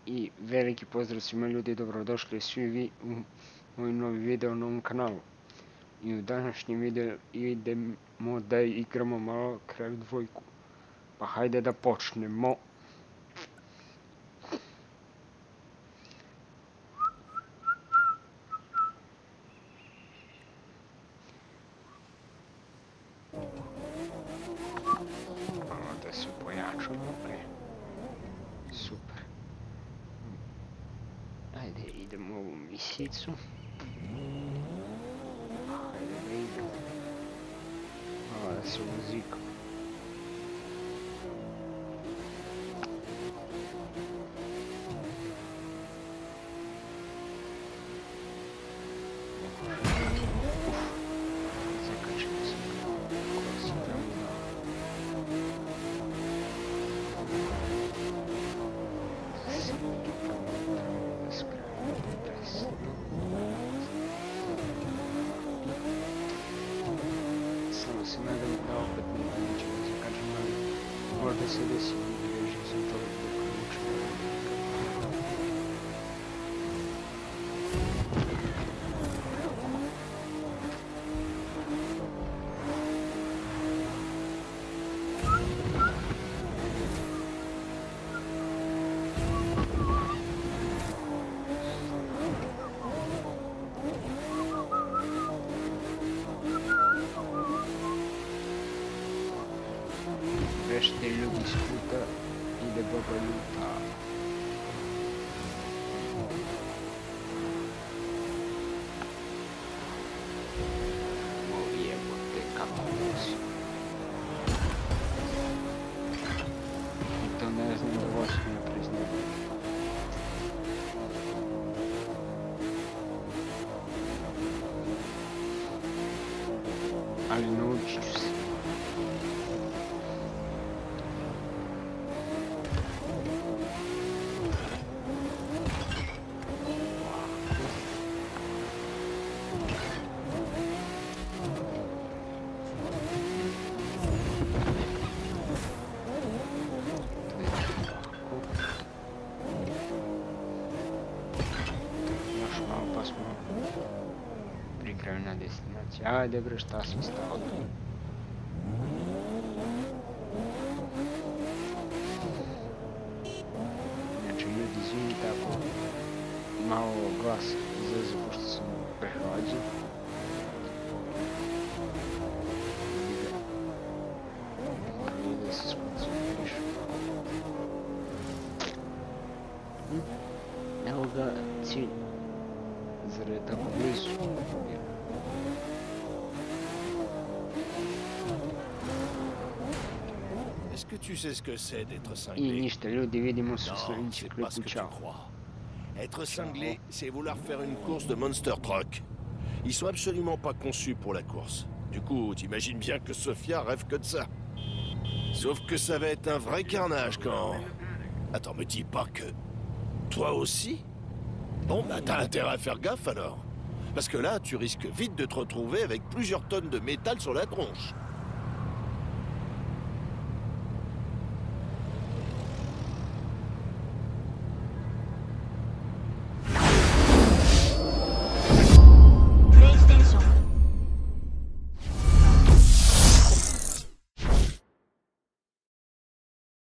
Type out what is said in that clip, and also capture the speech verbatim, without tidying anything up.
I veliki pozdrav svima ljudi, dobrodošli svi vi u moj novi video na ovom kanalu. I u današnjem videu idemo da igramo malo kraj dvojku. Pa hajde da počnemo. Malo da se pojačamo. Super. Ajde, idemo u ovu misicu. Ajde da idemo. Malo da se muzika. Zakačimo se kako se tamo da... Samo se nadam da opet nećemo zakačiti, ali možda se desi da režim sam to doključio. Vešte ljudi s puta, ide baba ljuta. O jebote, kako nosi. I to ne znam da voći ne priznam. Ali naučit ću se. Pri kraju na destinaciji. Ajde bre, šta si stao tu? Znači ljudi, izvini tako malo glas izlazi pošto sam prehlađen. Moram da se skoncentrišem. Evo ga cilj. Zar je tako blizu? Est-ce que tu sais ce que c'est d'être I cinglé? ništa ljudi, vidimo se u Non, sljedećem c'est pas ce klipu, que tu čao. crois. Être cinglé, c'est vouloir faire une course de monster truck. Ils sont absolument pas conçus pour la course. Du coup, t'imagines bien que Sophia rêve que de ça. Sauf que ça va être un vrai carnage quand... Attends, me dis pas que... Toi aussi? Bon, bah t'as intérêt à faire gaffe alors. Parce que là, tu risques vite de te retrouver avec plusieurs tonnes de métal sur la tronche.